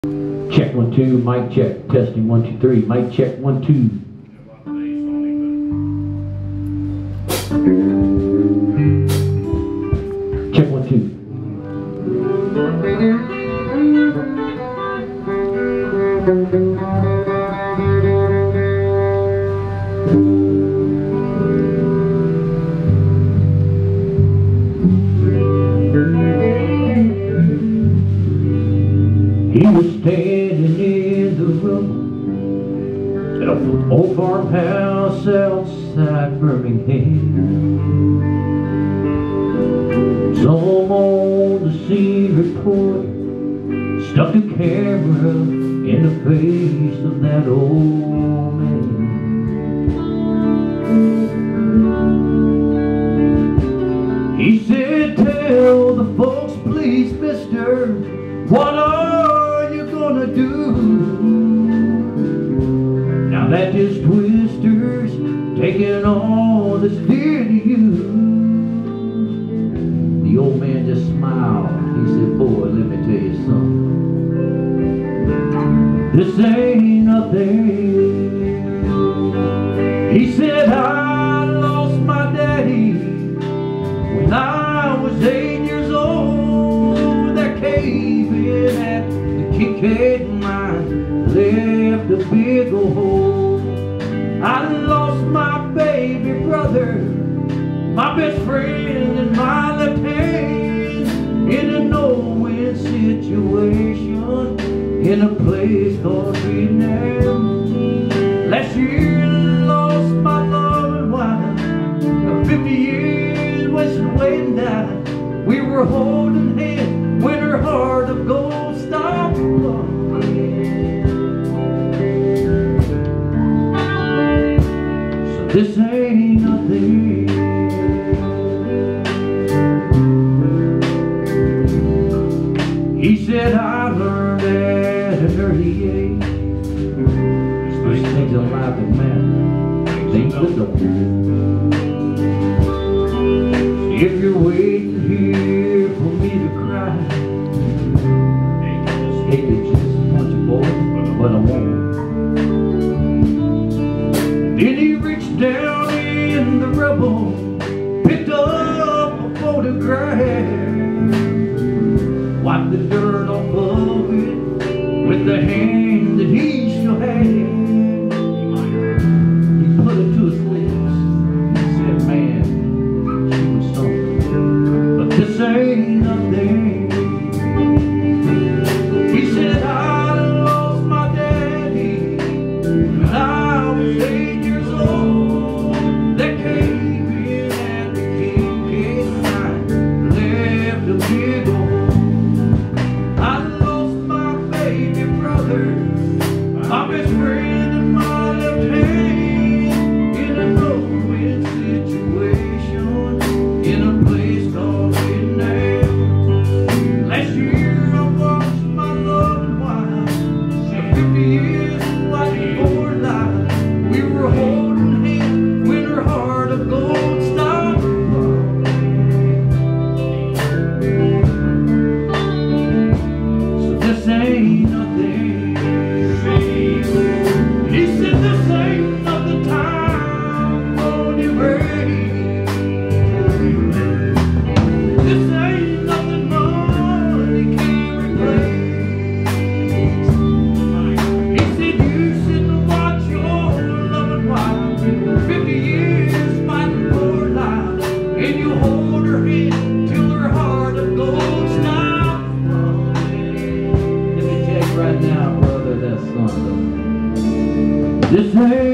Check 1 2, mic check, testing 1 2 3, mic check 1 2. Check 1 2. He was standing in the rubble at an old farmhouse outside Birmingham. Some on the scene report stuck a camera in the face of that old man. He said, "Tell the folks, please, mister, what are you gonna do now that this twister's taking all that's dear to you?" The old man just smiled. He said, "Boy, let me tell you something. This ain't nothing." He said, "I lost my daddy when I was 8 years old. That cave-in at the Kincaid mine left a big old hole. I lost my baby brother, my best friend and my left hand, in a no-win situation in a place called Vietnam. Last year I lost my loving wife, 50 years wasted away and died. We were holding hands when her heart of gold stopped pumping. So this ain't nothing." He said, "I learned at an early age, there's things in life that matter, things that don't. If you're waiting here for me to cry, hate to disappoint you, boy, but I won't." Then he reached down in the rubble, picked up a photograph, wiped the dirt off of it with the hand that he still had. He put it to his lips. He said, "Man, she was something, but this ain't nothing." He said, "I lost my daddy when I was 8 years old. That cave-in at the Kincaid mine left a big old hole. I lost my baby brother, my best friend and my left hand, in a no-win situation in a place called Vietnam. Last year I watched my loving wife, 50 years right before her life. We were holding hands when her heart of gold stopped pumping. So this ain't nothing." He said, "This ain't nothing time on your brain. This ain't nothing money can't replace." He said, "You sit and watch your loving wife, 50 years fighting for life, and you hold her hand till her heart of gold stops pumping." Let me tell you right now, brother, that's something. This ain't